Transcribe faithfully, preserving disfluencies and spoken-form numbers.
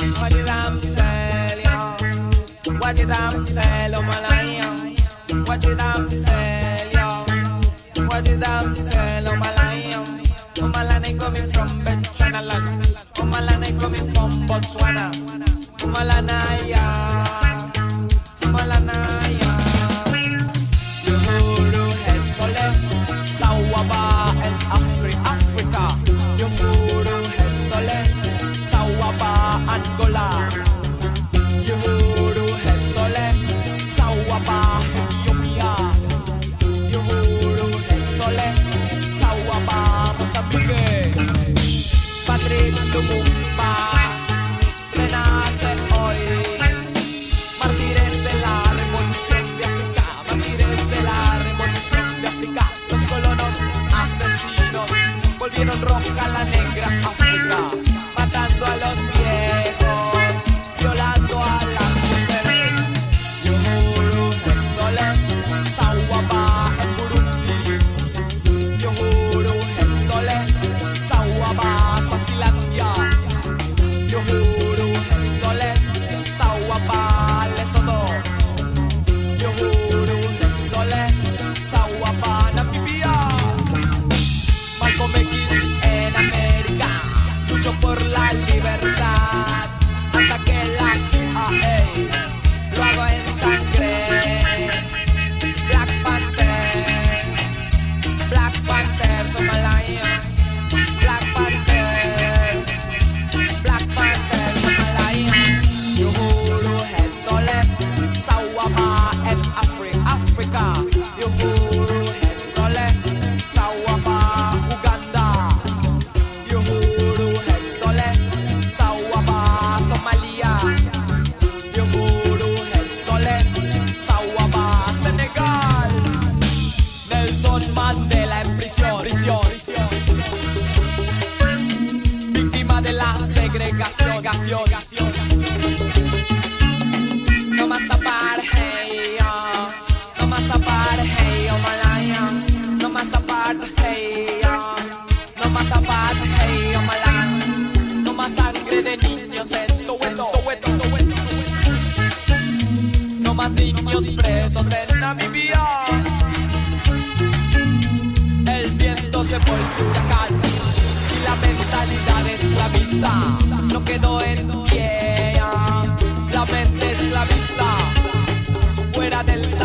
What did I say, yo? What did I say, lo malaya? What did I say, yo? What did I say, lo malaya? Oh Malana coming from Bechuanaland. Oh Malana coming from Botswana. Oh Malana, yeah. Oh Malana, yeah. Uhuru head sole, Sawaba and Afri Africa. Uhuru head sole, Sawaba Angola. Uhuru head sole, Sawaba Ethiopia. Uhuru head sole, Sawaba Mozambique. Patrice Lumumba renace hoy. Mártires de la revolución de África, mártires de la revolución de África. Los colonos asesinos volvieron roja la negra África, matando a los viejos, violando a las mujeres. Uhuru Hetsole, Sawaba en Burundi. Uhuru Hetsole, Sawaba Swazilandia. Uhuru Hetsole, Sawaba Lesotho. Uhuru Hetsole, Sawaba Namibia. Malcolm X en América luchó por la libertad hasta que la C I A lo hago en sangre. Black Panther, Black Panther, Somalaya. Black Panthers, Black Panthers, Somalaya. Uhuru Hetsole, Sawaba en Afri Africa. Uhuru Hetsole, Sawaba Uganda. Uhuru Hetsole, Sawaba Somalia. Uhuru Hetsole, Sawaba Senegal. Nelson Mandela en prisión, prisión, prisión. Víctima de la segregación, gación, gación. No más apartheid, oh. No más apartheid, oh Malaya. No más apartheid, oh. No más apartheid, oh Malaya. No más sangre de niños en Soweto, Soweto, Soweto, Soweto. No más niños presos en Namibia. El viento se vuelve huracán y la mentalidad esclavista no quedó en pie. La mente esclavista fuera del